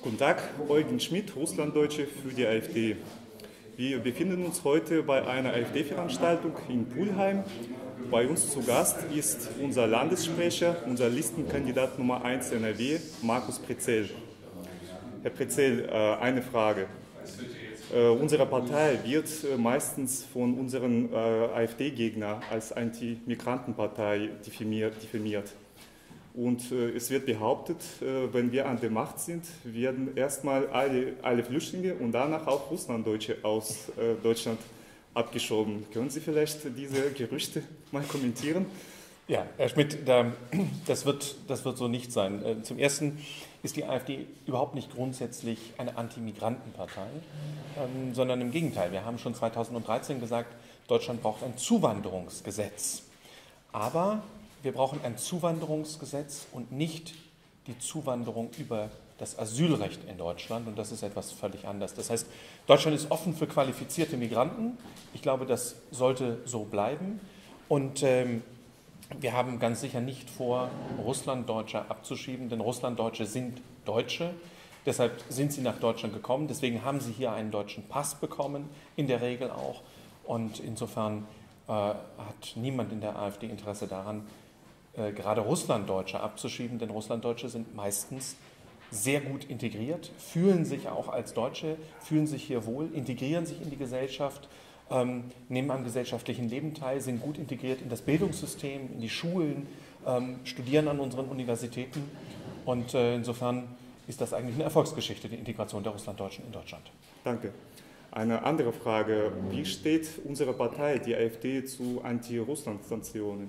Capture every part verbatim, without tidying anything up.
Guten Tag, Eugen Schmidt, Russlanddeutsche für die AfD. Wir befinden uns heute bei einer AfD-Veranstaltung in Pulheim. Bei uns zu Gast ist unser Landessprecher, unser Listenkandidat Nummer eins N R W, Markus Prezel. Herr Prezel, eine Frage. Unsere Partei wird meistens von unseren AfD-Gegnern als Anti-Migranten-Partei diffamiert. Und äh, es wird behauptet, äh, wenn wir an der Macht sind, werden erstmal alle, alle Flüchtlinge und danach auch Russlanddeutsche aus äh, Deutschland abgeschoben. Können Sie vielleicht diese Gerüchte mal kommentieren? Ja, Herr Schmidt, das wird, das wird so nicht sein. Zum Ersten ist die AfD überhaupt nicht grundsätzlich eine Anti-Migranten-Partei, ähm, sondern im Gegenteil. Wir haben schon zweitausenddreizehn gesagt, Deutschland braucht ein Zuwanderungsgesetz. Aber wir brauchen ein Zuwanderungsgesetz und nicht die Zuwanderung über das Asylrecht in Deutschland. Und das ist etwas völlig anderes. Das heißt, Deutschland ist offen für qualifizierte Migranten. Ich glaube, das sollte so bleiben. Und ähm, wir haben ganz sicher nicht vor, Russlanddeutsche abzuschieben, denn Russlanddeutsche sind Deutsche. Deshalb sind sie nach Deutschland gekommen. Deswegen haben sie hier einen deutschen Pass bekommen, in der Regel auch. Und insofern äh, hat niemand in der AfD Interesse daran, gerade Russlanddeutsche abzuschieben, denn Russlanddeutsche sind meistens sehr gut integriert, fühlen sich auch als Deutsche, fühlen sich hier wohl, integrieren sich in die Gesellschaft, ähm, nehmen am gesellschaftlichen Leben teil, sind gut integriert in das Bildungssystem, in die Schulen, ähm, studieren an unseren Universitäten und äh, insofern ist das eigentlich eine Erfolgsgeschichte, die Integration der Russlanddeutschen in Deutschland. Danke. Eine andere Frage, wie steht unsere Partei, die AfD, zu Anti-Russland-Sanktionen?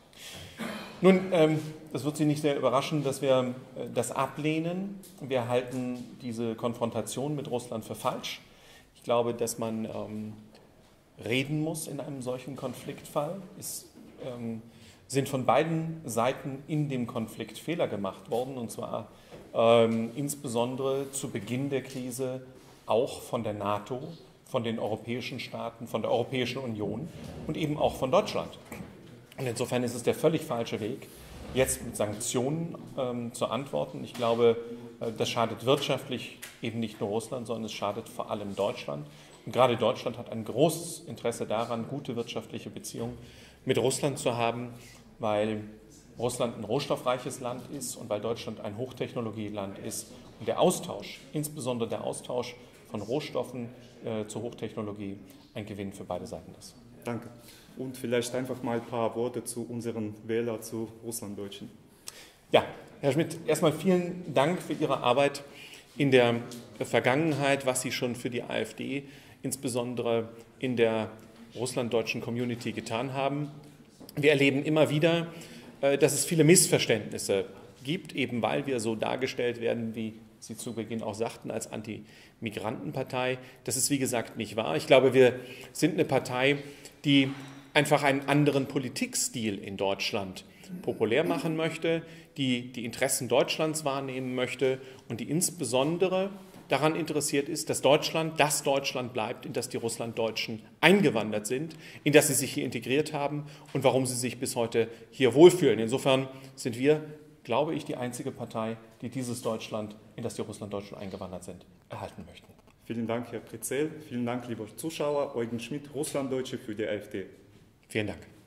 Nun, ähm, das wird Sie nicht sehr überraschen, dass wir äh, das ablehnen. Wir halten diese Konfrontation mit Russland für falsch. Ich glaube, dass man ähm, reden muss in einem solchen Konfliktfall. Es ähm, sind von beiden Seiten in dem Konflikt Fehler gemacht worden, und zwar ähm, insbesondere zu Beginn der Krise auch von der NATO, von den europäischen Staaten, von der Europäischen Union und eben auch von Deutschland. Und insofern ist es der völlig falsche Weg, jetzt mit Sanktionen ähm, zu antworten. Ich glaube, äh, das schadet wirtschaftlich eben nicht nur Russland, sondern es schadet vor allem Deutschland. Und gerade Deutschland hat ein großes Interesse daran, gute wirtschaftliche Beziehungen mit Russland zu haben, weil Russland ein rohstoffreiches Land ist und weil Deutschland ein Hochtechnologieland ist. Und der Austausch, insbesondere der Austausch von Rohstoffen äh, zur Hochtechnologie, ein Gewinn für beide Seiten ist. Danke. Und vielleicht einfach mal ein paar Worte zu unseren Wählern, zu Russlanddeutschen. Ja, Herr Schmidt, erstmal vielen Dank für Ihre Arbeit in der Vergangenheit, was Sie schon für die AfD, insbesondere in der russlanddeutschen Community getan haben. Wir erleben immer wieder, dass es viele Missverständnisse gibt, eben weil wir so dargestellt werden, wie Sie zu Beginn auch sagten, als Anti-Migranten-Partei. Das ist, wie gesagt, nicht wahr. Ich glaube, wir sind eine Partei, die einfach einen anderen Politikstil in Deutschland populär machen möchte, die die Interessen Deutschlands wahrnehmen möchte und die insbesondere daran interessiert ist, dass Deutschland das Deutschland bleibt, in das die Russlanddeutschen eingewandert sind, in das sie sich hier integriert haben und warum sie sich bis heute hier wohlfühlen. Insofern sind wir, glaube ich, die einzige Partei, die dieses Deutschland, in das die Russlanddeutschen eingewandert sind, erhalten möchten. Vielen Dank, Herr Prezel. Vielen Dank, lieber Zuschauer. Eugen Schmidt, Russlanddeutsche für die AfD. Vielen Dank.